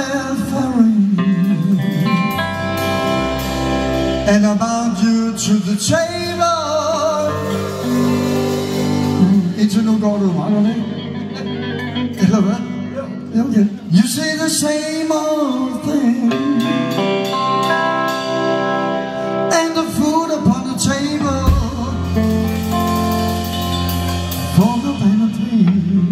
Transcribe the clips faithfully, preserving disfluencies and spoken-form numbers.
welfare ring, and I bound you to the table. Indtil nu går du meget med, eller hvad? Ja, okay. You say the same old thing, and the food upon the table for the vanity.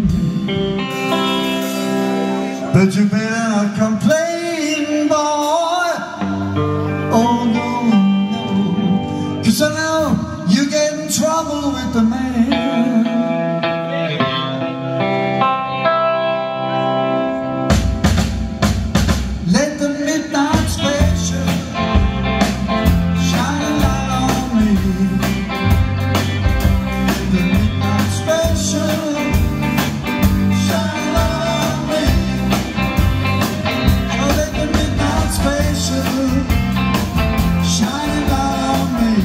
But you better not complain, boy. Oh no, no, 'cause I know you get in trouble with the man. Let the midnight special shine a light on me. Let the midnight special shine a light on me. Oh, let the midnight special shine a light on me.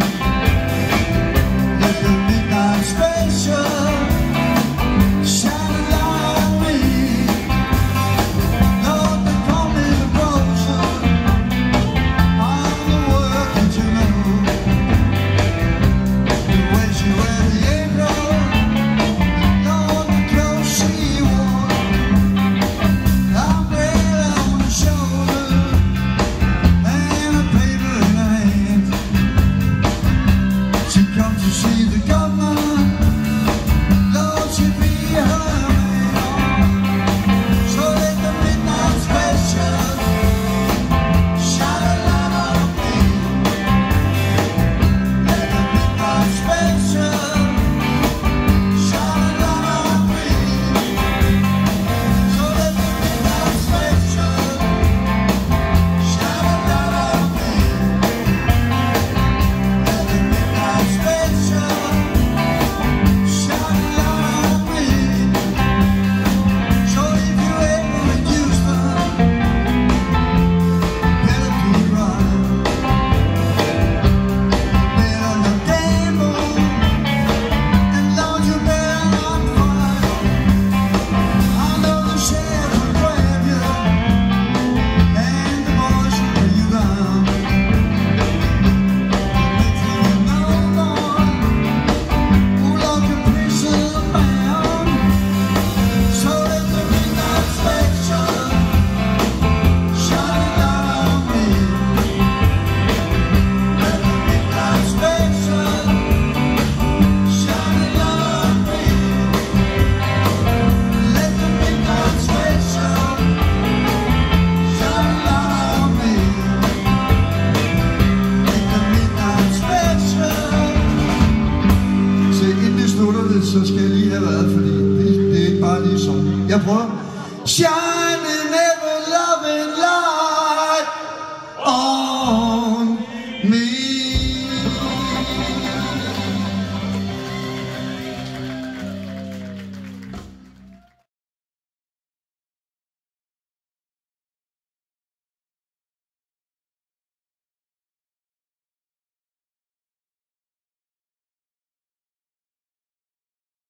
Let the midnight special shine a light on me. Lord, they call me the brochure. I'm the work that you know. The way she wear the apron, Lord, the clothes she wore. Umbrella on her shoulder and a paper in her hand. She comes to see the governor, Lord, she be her man. So let the midnight special shine a light on me. Let the midnight special shine a light on me. So let the midnight special shine a light on me. Let the midnight special shine a light on me. So if you ever in Houston, better do it right. Better not gamble, and Lord, you better not fight. I know the sheriff will grab you, and the boys will lay you down. Next thing you know, boy, we'll lock you prison bound. So let the midnight special shine a light on me. Let the midnight special shine a light on me. Let the midnight special shine a light on me. Let the midnight special. Se, inden det slutter det, så skal jeg lige have været, fordi det, det er ikke bare lige sådan. Jeg prøver. Shine